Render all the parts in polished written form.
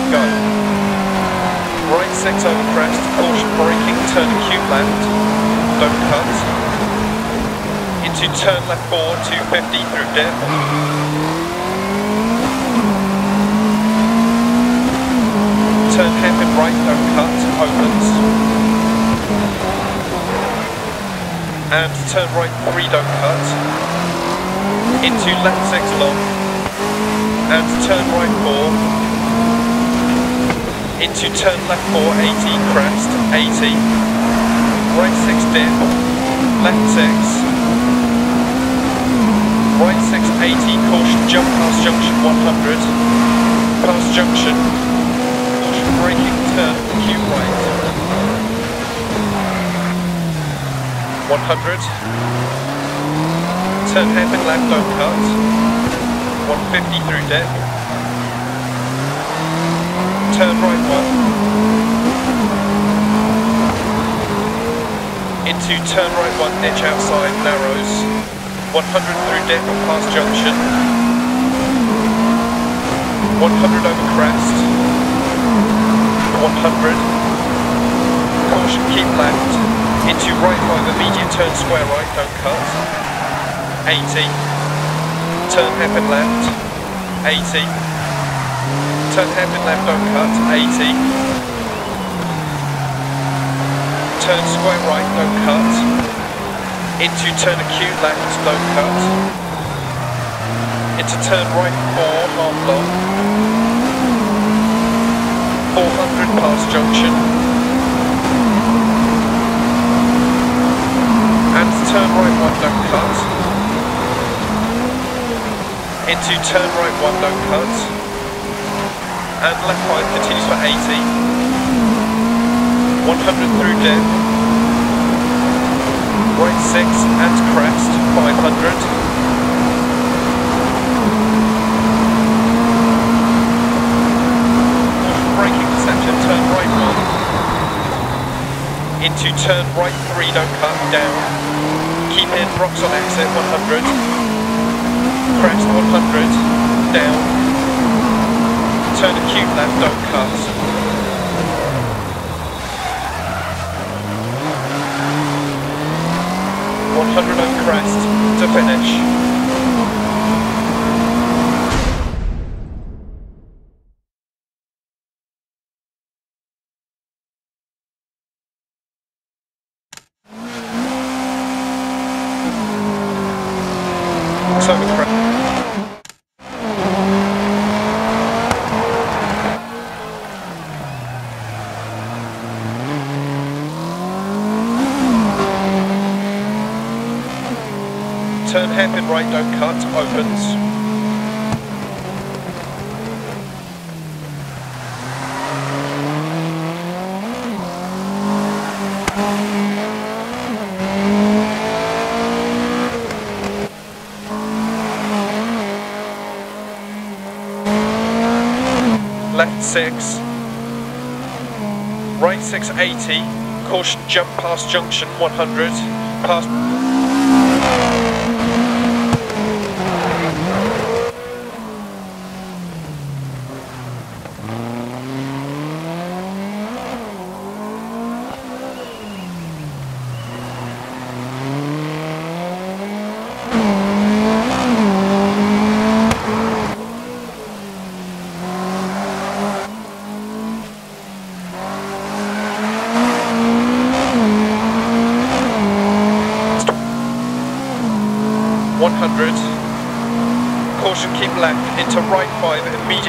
go. Right 6 over crest, caution braking, turn acute left, don't cut. Into turn left 4, 250 through dip. Turn hairpin right, don't cut, opens. And turn right 3, don't cut. Into left 6 long. And turn right 4. Into turn left 4, 80, crest, 80. Right 6 dip. Left 6. Right 6, 80, caution jump past junction 100. Past junction. Braking, turn, acute right. 100. Turn hairpin left, don't cut. 150 through dip. Turn right 1. Into turn right 1, ditch outside, narrows. 100 through dip and past junction. 100 over crest. 100. Caution, keep left. Into right 5, immediate turn square right, don't cut. 80. Turn hairpin left. 80. Turn hairpin left, don't cut. 80. Turn square right, don't cut. Into turn acute left, don't cut. Into turn right 4, half long. 400 past junction. And turn right 1, don't cut. Into turn right 1, don't cut. And left 5 continues for 80. 100 through dip. Right 6 and crest, 500. Braking deception, turn right 1. Into turn right 3, don't cut, down. Keep in, rocks on exit, 100. Crest, 100. Down. Turn acute left, don't cut. 100 over crest to finish. Over crest. Turn hairpin right, don't cut, opens. Left 6. Right 680. Caution jump past junction 100. Past. 100. Caution, keep left into right 5 immediate.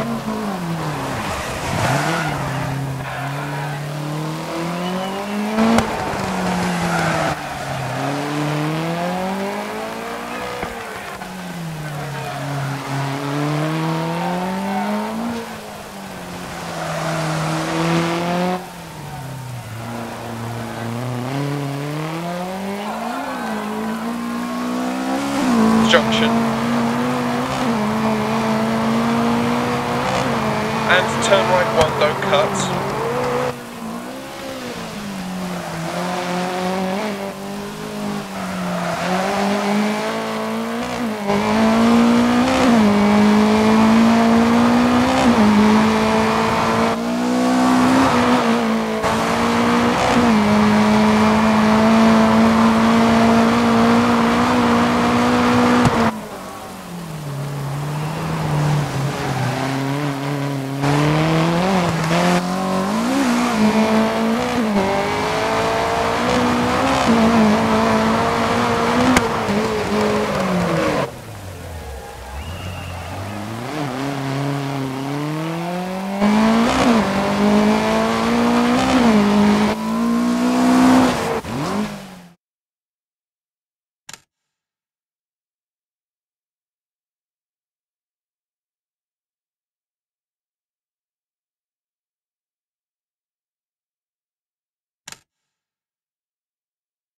Junction and turn right 1, don't cut.